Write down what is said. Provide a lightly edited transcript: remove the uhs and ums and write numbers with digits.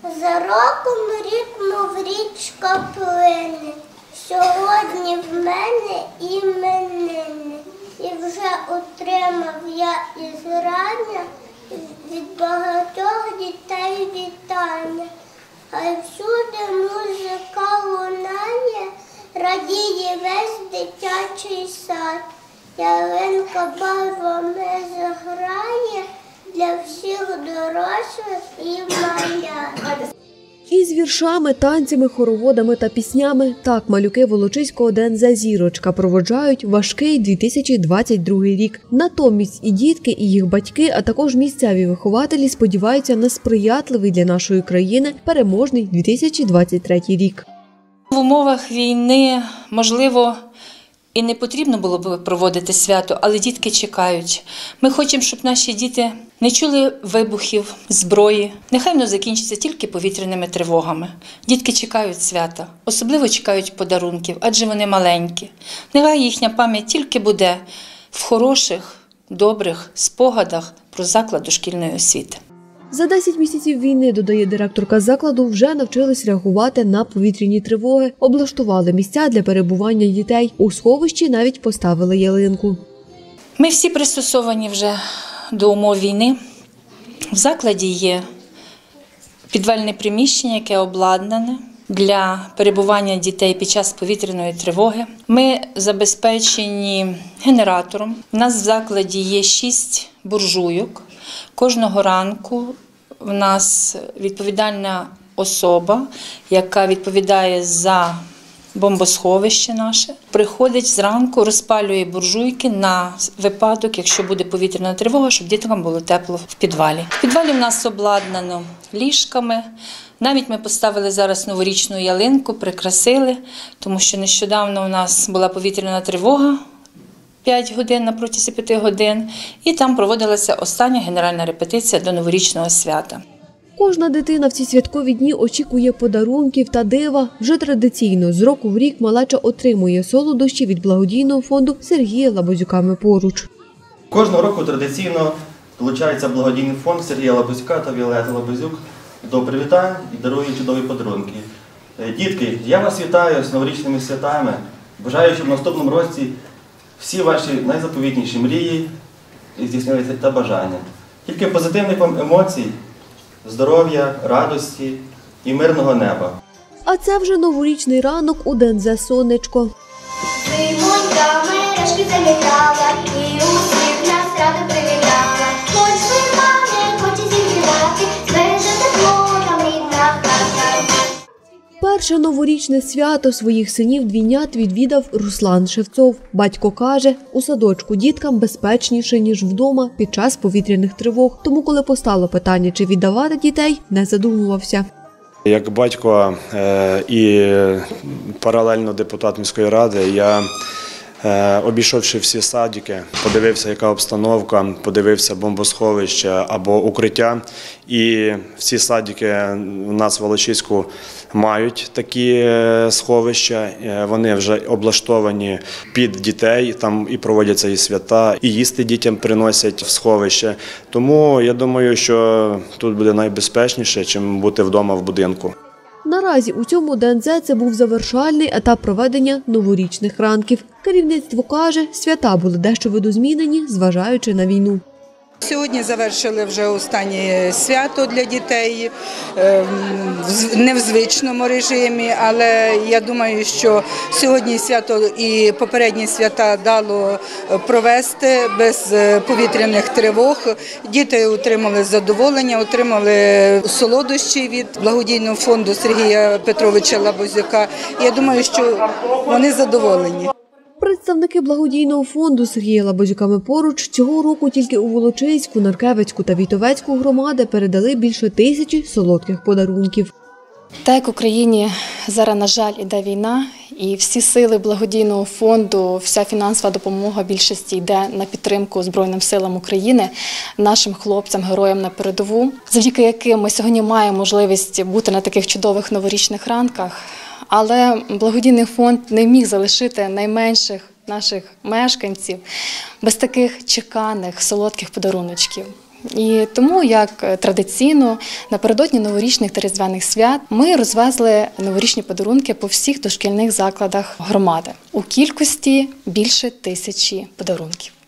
За роком рік, мов річка плине, сьогодні в мене іменини. І вже отримав я із рання від багатьох дітей вітання. Хай всюди музика лунає, радіє весь дитячий сад. Ялинка барвами заграє для всіх дорослих і малят. Із віршами, танцями, хороводами та піснями так малюки Волочиського ДНЗ «Зірочка» проводжають важкий 2022 рік. Натомість і дітки, і їх батьки, а також місцеві вихователі сподіваються на сприятливий для нашої країни переможний 2023 рік. В умовах війни, можливо, і не потрібно було б проводити свято, але дітки чекають. Ми хочемо, щоб наші діти не чули вибухів, зброї. Нехай воно закінчиться тільки повітряними тривогами. Дітки чекають свята, особливо чекають подарунків, адже вони маленькі. Нехай їхня пам'ять тільки буде в хороших, добрих спогадах про заклад дошкільної освіти. За 10 місяців війни, додає директорка закладу, вже навчились реагувати на повітряні тривоги, облаштували місця для перебування дітей. У сховищі навіть поставили ялинку. Ми всі пристосовані вже до умов війни. В закладі є підвальне приміщення, яке обладнане для перебування дітей під час повітряної тривоги. Ми забезпечені генератором. У нас в закладі є 6 буржуйок. Кожного ранку в нас відповідальна особа, яка відповідає за бомбосховище наше, приходить зранку, розпалює буржуйки на випадок, якщо буде повітряна тривога, щоб діткам було тепло в підвалі. В підвалі в нас обладнано ліжками. Навіть ми поставили зараз новорічну ялинку, прикрасили, тому що нещодавно у нас була повітряна тривога 5 годин, на протязі 5 годин, і там проводилася остання генеральна репетиція до новорічного свята. Кожна дитина в ці святкові дні очікує подарунків та дива. Вже традиційно з року в рік малеча отримує солодощі від благодійного фонду Сергія Лабазюка «Ми поруч». Кожного року традиційно долучається благодійний фонд Сергія Лабазюка та Віолети Лабазюк до привітань і дарує чудові подарунки. Дітки, я вас вітаю з новорічними святами. Бажаю, щоб в наступному році всі ваші найзаповітніші мрії здійснилися та бажання. Тільки позитивних вам емоцій, здоров'я, радості і мирного неба. А це вже новорічний ранок у ДНЗ «Сонечко». Зимонька мережки залітала і усіх нас радо привітала. Хоч ви мами, хоче зігрівати, збереже тепло нам рідна хата. Перше новорічне свято своїх синів-двійнят відвідав Руслан Шевцов. Батько каже, у садочку діткам безпечніше, ніж вдома під час повітряних тривог. Тому, коли постало питання, чи віддавати дітей, не задумувався. Як батько і паралельно депутат міської ради, я, обійшовши всі садики, подивився, яка обстановка, подивився бомбосховище або укриття. І всі садики у нас в Волочиську мають такі сховища, вони вже облаштовані під дітей, там і проводяться і свята, і їсти дітям приносять в сховище. Тому я думаю, що тут буде найбезпечніше, чим бути вдома в будинку. Наразі у цьому ДНЗ це був завершальний етап проведення новорічних ранків. Керівництво каже, свята були дещо видозмінені, зважаючи на війну. Сьогодні завершили вже останнє свято для дітей, не в звичному режимі, але я думаю, що сьогодні свято і попередні свята дало провести без повітряних тривог. Діти отримали задоволення, отримали солодощі від благодійного фонду Сергія Петровича Лабазюка. Я думаю, що вони задоволені. Представники благодійного фонду Сергія Лабазюка «Ми поруч» цього року тільки у Волочиську, Наркевицьку та Вітовецьку громади передали більше 1000 солодких подарунків. Так як в Україні зараз, на жаль, іде війна, і всі сили благодійного фонду, вся фінансова допомога більшості йде на підтримку Збройним силам України, нашим хлопцям, героям на передову, завдяки яким ми сьогодні маємо можливість бути на таких чудових новорічних ранках. Але благодійний фонд не міг залишити найменших наших мешканців без таких чеканих, солодких подаруночків. І тому, як традиційно, напередодні новорічних та різдвяних свят ми розвезли новорічні подарунки по всіх дошкільних закладах громади у кількості більше 1000 подарунків.